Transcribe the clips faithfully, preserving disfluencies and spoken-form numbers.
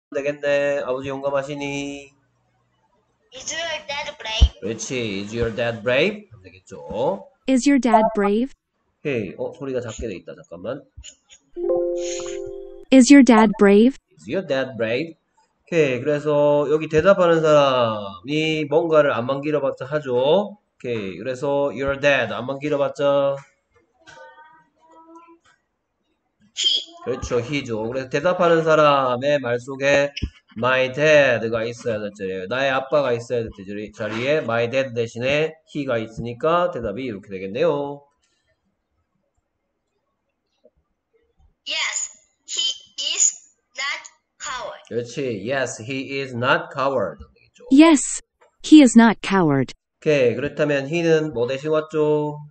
되겠네. 아버지 용감하시니? Is your dad brave? 그렇지. Is your dad brave? 하면 되겠죠. Is your dad brave? 오케이. 어, 소리가 작게 돼 있다. 잠깐만. Is your dad brave? Is your dad brave? 오케이. 그래서 여기 대답하는 사람이 뭔가를 안만 길어봤자 하죠. 오케이. 그래서 your dad 안만 길어봤자 He. 그렇죠. he죠. 그래서 대답하는 사람의 말 속에 my dad가 있어야 될 자리에 나의 아빠가 있어야 될 자리에 my dad 대신에 he가 있으니까 대답이 이렇게 되겠네요. Yes, he is not coward. 그렇지. Yes, he is not coward. 되겠죠. Yes, he is not coward. 오케이. 그렇다면 he는 뭐 대신 왔죠?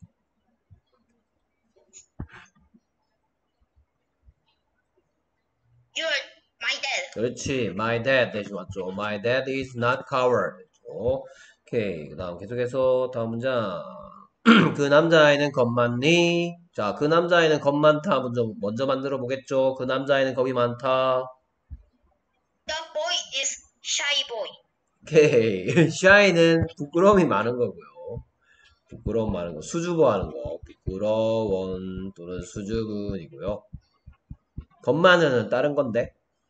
Your my dad. 그렇지. My dad 대신 왔죠. My dad is not coward. 됐죠. 오케이. 그 다음 계속해서 다음 문장. 그 남자아이는 겁 많니? 자, 그 남자아이는 겁 많다. 먼저, 먼저 만들어 보겠죠. 그 남자아이는 겁이 많다. The boy is shy boy. 오케이. shy는 부끄러움이 많은 거고요. 부끄러움 많은 거. 수줍어 하는 거. 부끄러운 또는 수줍은이고요. 겁 많은은 다른 건데.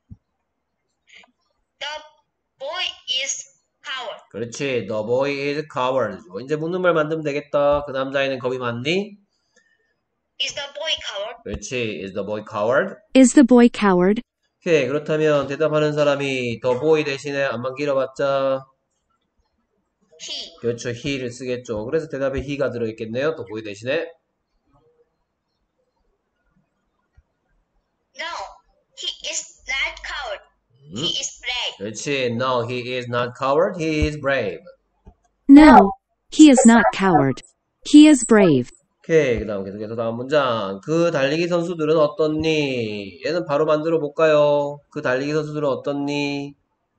The boy is coward. 그렇지. The boy is coward. 이제 묻는 말 만들면 되겠다. 그 남자아이는 겁이 많니? Is the boy coward? 그렇지. Is the boy coward? Is the boy coward? 오케이. 그렇다면 대답하는 사람이 the boy 대신에 안만 길어봤자 He. 그렇죠. he를 쓰겠죠. 그래서 대답에 he가 들어있겠네요. the boy 대신에. No, he is not coward. 음. He is brave. 그렇지. No, he is not coward. He is brave. No, he is not coward. He is brave. 오케이. 그 다음 계속해서 다음 문장. 그 달리기 선수들은 어떻니? 얘는 바로 만들어 볼까요? 그 달리기 선수들은 어떻니?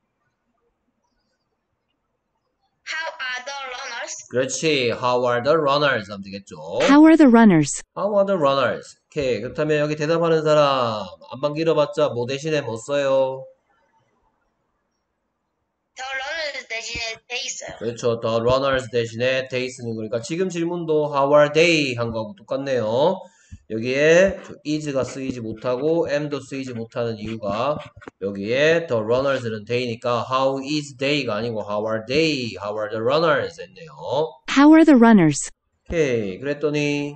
How are the runners? 그렇지. How are the runners? 하면 되겠죠. How are the runners? How are the runners? 오케이. 그렇다면 여기 대답하는 사람 안만 길어봤자 뭐 대신에 뭐 써요? The runners 대신에 they 있어요. 그렇죠. The runners 대신에 they 쓰는 거니까 지금 질문도 how are they 한 거하고 똑같네요. 여기에 is가 쓰이지 못하고 am도 쓰이지 못하는 이유가 여기에 the runners는 they니까 how is they가 아니고 how are they, how are the runners 했네요. How are the runners? 오케이. 그랬더니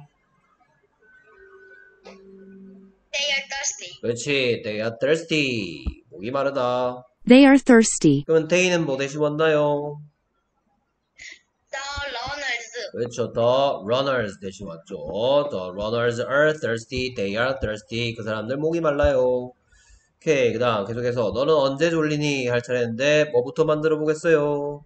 They are thirsty. 그렇지. They are thirsty. 목이 마르다. They are thirsty. 그러면 they는 뭐 대신 왔나요? The runners. 그렇죠. The runners 대신 왔죠. The runners are thirsty. They are thirsty. 그 사람들 목이 말라요. 오케이. 그 다음 계속해서 너는 언제 졸리니? 할 차례인데 뭐부터 만들어 보겠어요?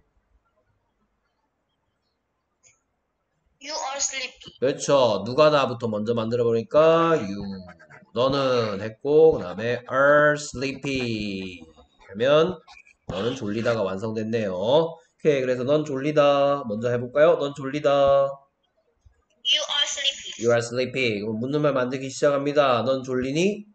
You are sleepy. 그렇죠. 누가 나부터 먼저 만들어 보니까 you. 너는 했고 그 다음에 are sleepy 하면 너는 졸리다가 완성됐네요. 오케이. 그래서 넌 졸리다 먼저 해볼까요? 넌 졸리다. You are sleepy. You are sleepy. 그럼 묻는 말 만들기 시작합니다. 넌 졸리니?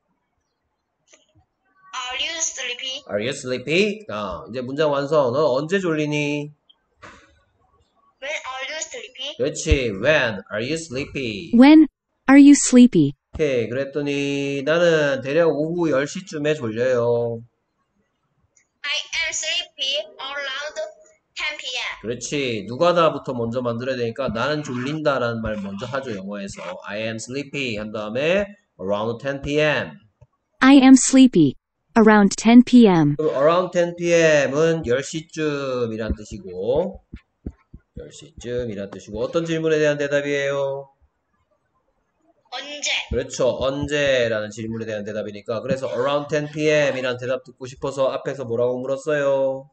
Are you sleepy? Are you sleepy? 아, 이제 문장 완성. 넌 언제 졸리니? When are you sleepy? 그렇지. When are you sleepy? When are you sleepy? 오케이. 그랬더니 나는 대략 오후 열 시쯤에 졸려요. I am sleepy around ten p m 그렇지. 누가 나부터 먼저 만들어야 되니까 나는 졸린다라는 말 먼저 하죠. 영어에서. I am sleepy 한 다음에 around ten p m I am sleepy. Around ten p m 그럼 around ten p m은 열 시쯤이란 뜻이고 열 시쯤이란 뜻이고 어떤 질문에 대한 대답이에요? 언제? 그렇죠. 언제라는 질문에 대한 대답이니까 그래서 around ten p m 이란 대답 듣고 싶어서 앞에서 뭐라고 물었어요?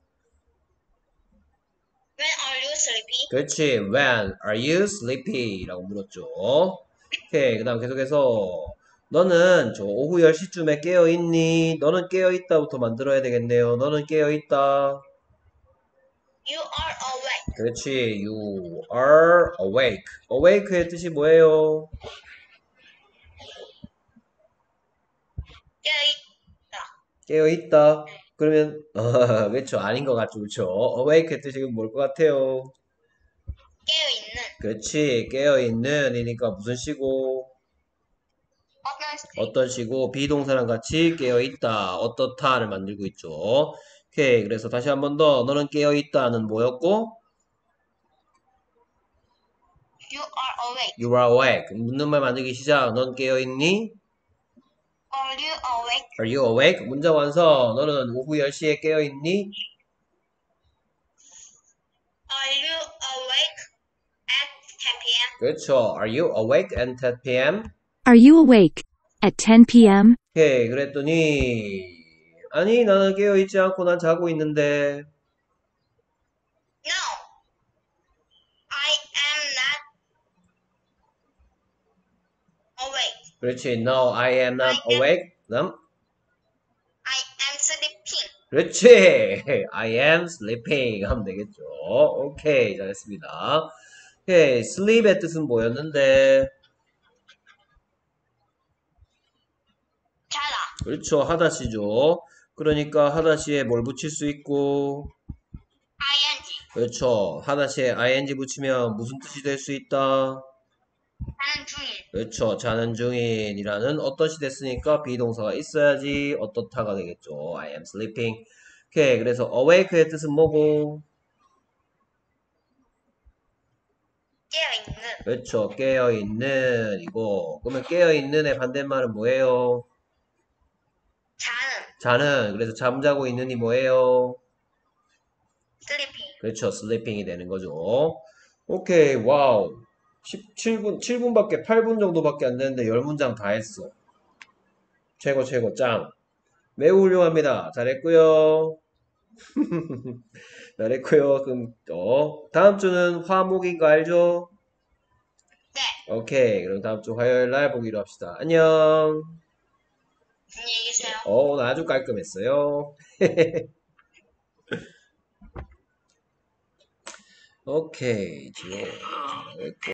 When are you sleepy? 그렇지. When are you sleepy? 라고 물었죠. 오케이. 그 다음 계속해서 너는 저 오후 열 시쯤에 깨어있니? 너는 깨어있다부터 만들어야 되겠네요. 너는 깨어있다. You are awake. 그렇지. You are awake. awake의 뜻이 뭐예요? 깨어있다. 깨어 있다. 그러면 어, 그렇죠. 아닌 것 같죠. 그렇죠. awake 뜻이 지금 뭘 것 같아요? 깨어 있는 그렇지. 깨어 있는이니까 무슨 시고 어떤 시 어떤 시고 비동사랑 같이 깨어 있다. 어떻다를 만들고 있죠. 오케이. 그래서 다시 한 번 더 너는 깨어 있다는 뭐였고? You are awake. You are awake. 묻는 말 만들기 시작. 넌 깨어 있니? Are you awake? Are you awake? 문장 완성. 너는 오후 열 시에 깨어 있니? Are you awake at ten p.m.? 그렇죠. Are you awake at ten p.m.? Are you awake at ten p.m.? 오케이. 그랬더니 아니 나는 깨어 있지 않고 난 자고 있는데. No, I am not awake. 그렇지. No, I am not I am- awake. 그다음 I am sleeping. 그렇지. I am sleeping 하면 되겠죠. 오케이. 잘했습니다. 오케이. sleep의 뜻은 뭐였는데? 자다. 그렇죠. 하다시죠. 그러니까 하다시에 뭘 붙일 수 있고? ing. 그렇죠. 하다시에 ing 붙이면 무슨 뜻이 될 수 있다? 하는 중인. 그렇죠. 자는 중인이라는 어떤 시 됐으니까 비동사가 있어야지 어떻다가 되겠죠. I am sleeping. 오케이. 그래서 awake의 뜻은 뭐고? 깨어 있는. 그렇죠. 깨어있는 이고. 그러면 깨어있는의 반대말은 뭐예요? 자는. 자는. 그래서 잠자고 있는이 뭐예요? sleeping. 그렇죠. sleeping이 되는 거죠. 오케이. 와우. 십칠 분, 칠 분밖에, 팔 분 정도밖에 안 되는데 십 문장 다 했어. 최고, 최고, 짱. 매우 훌륭합니다. 잘했고요. 잘했고요. 그럼 또 다음 주는 화목인 거 알죠? 네. 오케이. 그럼 다음 주 화요일 날 보기로 합시다. 안녕. 안녕히 계세요. 어, 오늘 아주 깔끔했어요. 오케이. 지금